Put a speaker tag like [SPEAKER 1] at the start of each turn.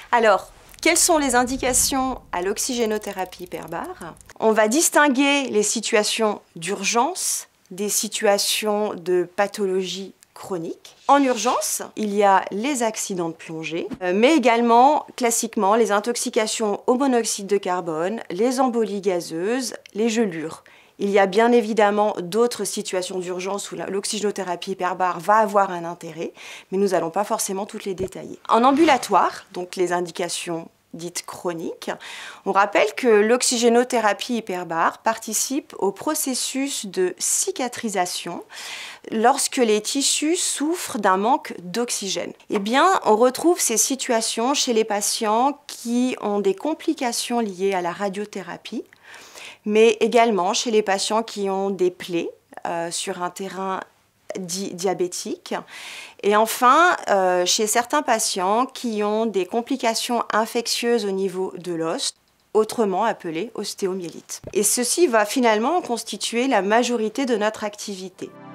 [SPEAKER 1] Alors, quelles sont les indications à l'oxygénothérapie hyperbare? On va distinguer les situations d'urgence des situations de pathologie chronique. En urgence, il y a les accidents de plongée, mais également, classiquement, les intoxications au monoxyde de carbone, les embolies gazeuses, les gelures. Il y a bien évidemment d'autres situations d'urgence où l'oxygénothérapie hyperbare va avoir un intérêt, mais nous n'allons pas forcément toutes les détailler. En ambulatoire, donc les indications dites chroniques, on rappelle que l'oxygénothérapie hyperbare participe au processus de cicatrisation lorsque les tissus souffrent d'un manque d'oxygène. Eh bien, on retrouve ces situations chez les patients qui ont des complications liées à la radiothérapie, mais également chez les patients qui ont des plaies sur un terrain dit diabétique. Et enfin, chez certains patients qui ont des complications infectieuses au niveau de l'os, autrement appelées ostéomyélite. Et ceci va finalement constituer la majorité de notre activité.